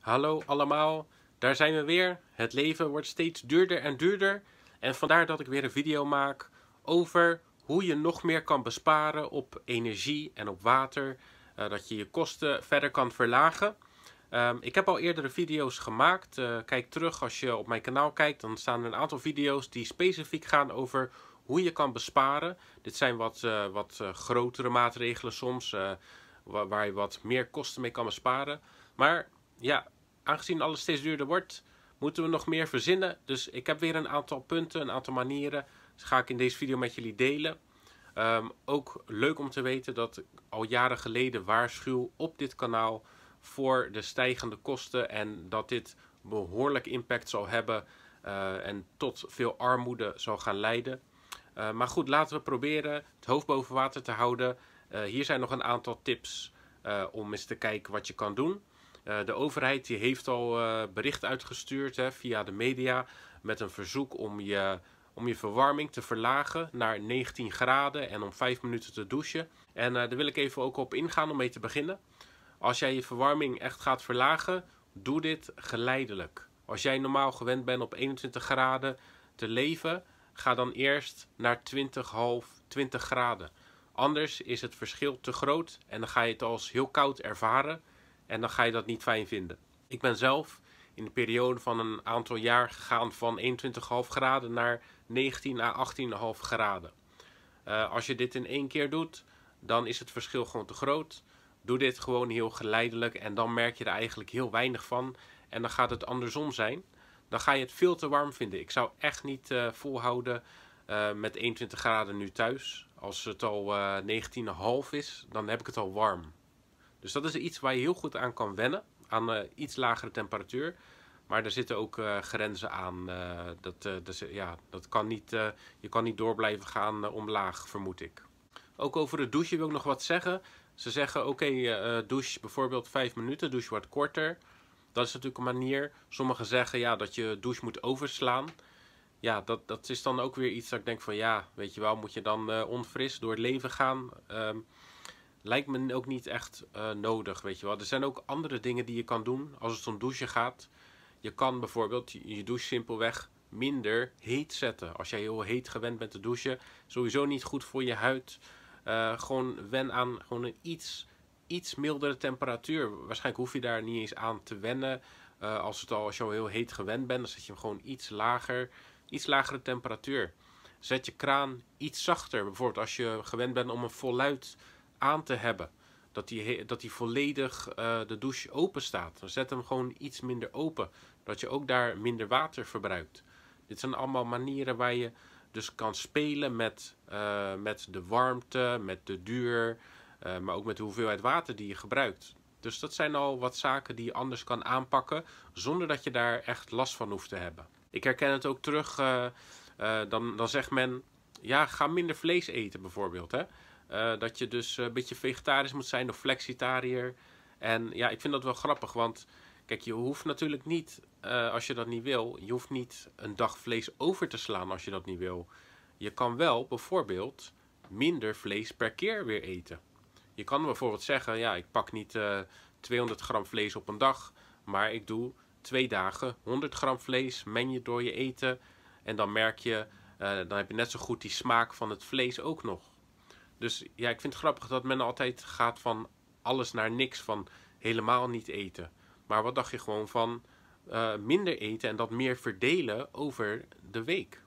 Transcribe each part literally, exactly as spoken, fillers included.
Hallo allemaal, daar zijn we weer. Het leven wordt steeds duurder en duurder. En vandaar dat ik weer een video maak over hoe je nog meer kan besparen op energie en op water. Uh, dat je je kosten verder kan verlagen. Um, ik heb al eerdere video's gemaakt. Uh, kijk terug als je op mijn kanaal kijkt. Dan staan er een aantal video's die specifiek gaan over hoe je kan besparen. Dit zijn wat, uh, wat uh, grotere maatregelen soms. Uh, waar, waar je wat meer kosten mee kan besparen. Maar ja, aangezien alles steeds duurder wordt, moeten we nog meer verzinnen. Dus ik heb weer een aantal punten, een aantal manieren. Dat ga ik in deze video met jullie delen. Um, ook leuk om te weten dat ik al jaren geleden waarschuw op dit kanaal voor de stijgende kosten. En dat dit behoorlijk impact zal hebben uh, en tot veel armoede zal gaan leiden. Uh, maar goed, laten we proberen het hoofd boven water te houden. Uh, hier zijn nog een aantal tips uh, om eens te kijken wat je kan doen. Uh, de overheid die heeft al uh, bericht uitgestuurd hè, via de media met een verzoek om je, om je verwarming te verlagen naar negentien graden en om vijf minuten te douchen. En uh, daar wil ik even ook op ingaan om mee te beginnen. Als jij je verwarming echt gaat verlagen, doe dit geleidelijk. Als jij normaal gewend bent op eenentwintig graden te leven, ga dan eerst naar twintig, half, twintig graden. Anders is het verschil te groot en dan ga je het als heel koud ervaren. En dan ga je dat niet fijn vinden. Ik ben zelf in de periode van een aantal jaar gegaan van eenentwintig komma vijf graden naar negentien à achttien komma vijf graden. Uh, als je dit in één keer doet, dan is het verschil gewoon te groot. Doe dit gewoon heel geleidelijk en dan merk je er eigenlijk heel weinig van. En dan gaat het andersom zijn. Dan ga je het veel te warm vinden. Ik zou echt niet uh, volhouden uh, met eenentwintig graden nu thuis. Als het al uh, negentien komma vijf is, dan heb ik het al warm. Dus dat is iets waar je heel goed aan kan wennen, aan uh, iets lagere temperatuur. Maar er zitten ook uh, grenzen aan. Uh, dat, uh, dus, ja, dat kan niet, uh, je kan niet door blijven gaan uh, omlaag, vermoed ik. Ook over het douchen wil ik nog wat zeggen. Ze zeggen oké, okay, uh, douche bijvoorbeeld vijf minuten, douche wordt korter. Dat is natuurlijk een manier. Sommigen zeggen ja, dat je douche moet overslaan. Ja, dat, dat is dan ook weer iets dat ik denk van ja, weet je wel, moet je dan uh, onfris door het leven gaan. Um, Lijkt me ook niet echt uh, nodig, weet je wel. Er zijn ook andere dingen die je kan doen als het om douchen gaat. Je kan bijvoorbeeld je douche simpelweg minder heet zetten. Als jij heel heet gewend bent te douchen, sowieso niet goed voor je huid. Uh, gewoon wen aan gewoon een iets, iets mildere temperatuur. Waarschijnlijk hoef je daar niet eens aan te wennen. Uh, als, het al, als je al heel heet gewend bent, dan zet je hem gewoon iets lager. Iets lagere temperatuur. Zet je kraan iets zachter. Bijvoorbeeld als je gewend bent om een voluit aan te hebben. Dat die, dat die volledig uh, de douche open staat. Dan zet hem gewoon iets minder open. Dat je ook daar minder water verbruikt. Dit zijn allemaal manieren waar je dus kan spelen met, uh, met de warmte, met de duur. Uh, maar ook met de hoeveelheid water die je gebruikt. Dus dat zijn al wat zaken die je anders kan aanpakken. Zonder dat je daar echt last van hoeft te hebben. Ik herken het ook terug. Uh, uh, dan, dan zegt men, ja, ga minder vlees eten bijvoorbeeld. Hè? Uh, dat je dus een beetje vegetarisch moet zijn of flexitariër. En ja, ik vind dat wel grappig, want kijk, je hoeft natuurlijk niet, uh, als je dat niet wil, je hoeft niet een dag vlees over te slaan als je dat niet wil. Je kan wel bijvoorbeeld minder vlees per keer weer eten. Je kan bijvoorbeeld zeggen, ja, ik pak niet uh, tweehonderd gram vlees op een dag, maar ik doe twee dagen honderd gram vlees, meng je door je eten en dan merk je, uh, dan heb je net zo goed die smaak van het vlees ook nog. Dus ja, ik vind het grappig dat men altijd gaat van alles naar niks, van helemaal niet eten. Maar wat dacht je gewoon van uh, minder eten en dat meer verdelen over de week.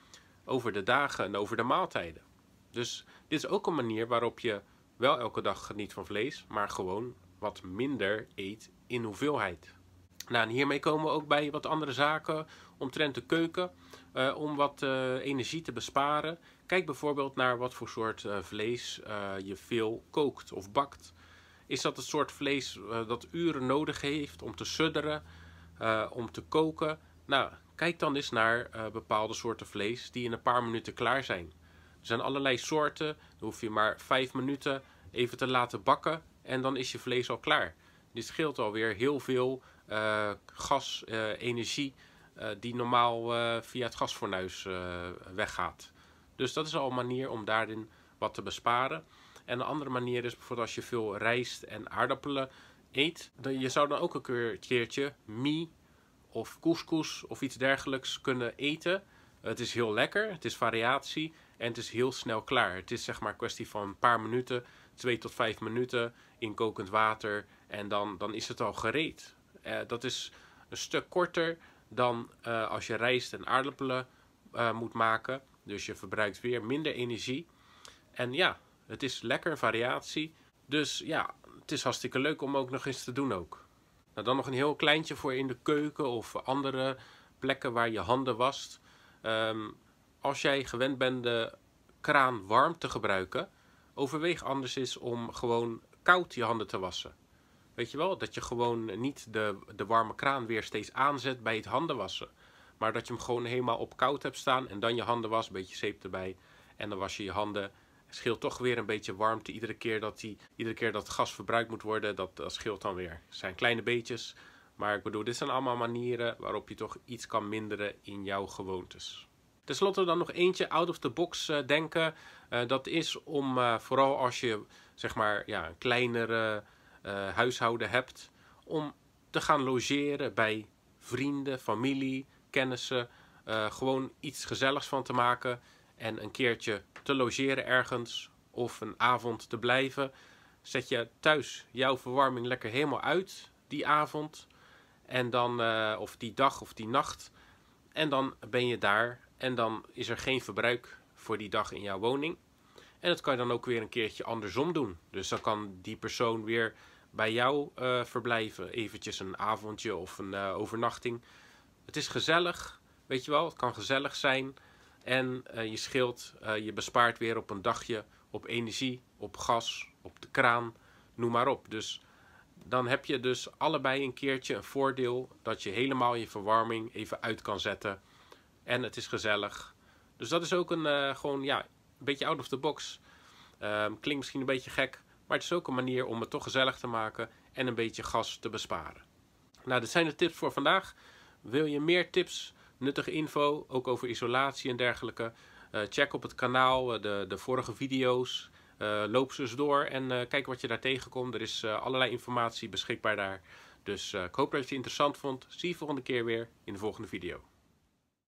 Over de dagen en over de maaltijden. Dus dit is ook een manier waarop je wel elke dag geniet van vlees, maar gewoon wat minder eet in hoeveelheid. Nou, en hiermee komen we ook bij wat andere zaken omtrent de keuken. Uh, om wat uh, energie te besparen. Kijk bijvoorbeeld naar wat voor soort uh, vlees uh, je veel kookt of bakt. Is dat het soort vlees uh, dat uren nodig heeft om te sudderen, uh, om te koken? Nou, kijk dan eens naar uh, bepaalde soorten vlees die in een paar minuten klaar zijn. Er zijn allerlei soorten, dan hoef je maar vijf minuten even te laten bakken en dan is je vlees al klaar. Dit scheelt alweer heel veel uh, gas, uh, energie, uh, die normaal uh, via het gasfornuis uh, weggaat. Dus dat is al een manier om daarin wat te besparen. En een andere manier is bijvoorbeeld als je veel rijst en aardappelen eet, dan, je zou dan ook een keertje mie of couscous of iets dergelijks kunnen eten. Het is heel lekker, het is variatie en het is heel snel klaar. Het is zeg maar een kwestie van een paar minuten, twee tot vijf minuten in kokend water en dan, dan is het al gereed. Uh, dat is een stuk korter dan uh, als je rijst en aardappelen uh, moet maken. Dus je verbruikt weer minder energie. En ja, het is lekker, variatie. Dus ja, het is hartstikke leuk om ook nog eens te doen ook. Nou, dan nog een heel kleintje voor in de keuken of andere plekken waar je handen wast. Um, als jij gewend bent de kraan warm te gebruiken, overweeg anders eens om gewoon koud je handen te wassen. Weet je wel, dat je gewoon niet de, de warme kraan weer steeds aanzet bij het handen wassen. Maar dat je hem gewoon helemaal op koud hebt staan en dan je handen was, een beetje zeep erbij. En dan was je je handen. Het scheelt toch weer een beetje warmte iedere keer dat, die, iedere keer dat gas verbruikt moet worden. Dat, dat scheelt dan weer. Het zijn kleine beetjes. Maar ik bedoel, dit zijn allemaal manieren waarop je toch iets kan minderen in jouw gewoontes. Ten slotte dan nog eentje, out of the box uh, denken. Uh, dat is om, uh, vooral als je zeg maar ja, een kleinere uh, huishouden hebt, om te gaan logeren bij vrienden, familie, kennissen. Uh, gewoon iets gezelligs van te maken en een keertje te logeren ergens of een avond te blijven. Zet je thuis jouw verwarming lekker helemaal uit die avond en dan, uh, of die dag of die nacht. En dan ben je daar en dan is er geen verbruik voor die dag in jouw woning. En dat kan je dan ook weer een keertje andersom doen. Dus dan kan die persoon weer bij jou uh, verblijven. Eventjes een avondje of een uh, overnachting. Het is gezellig, weet je wel. Het kan gezellig zijn. En uh, je scheelt, uh, je bespaart weer op een dagje op energie, op gas, op de kraan, noem maar op. Dus dan heb je dus allebei een keertje een voordeel dat je helemaal je verwarming even uit kan zetten. En het is gezellig. Dus dat is ook een, uh, gewoon, ja, een beetje out of the box. Uh, klinkt misschien een beetje gek, maar het is ook een manier om het toch gezellig te maken en een beetje gas te besparen. Nou, dit zijn de tips voor vandaag. Wil je meer tips, nuttige info, ook over isolatie en dergelijke? Uh, check op het kanaal uh, de, de vorige video's. Uh, loop ze eens door en uh, kijk wat je daar tegenkomt. Er is uh, allerlei informatie beschikbaar daar. Dus uh, ik hoop dat je het interessant vond. Zie je volgende keer weer in de volgende video.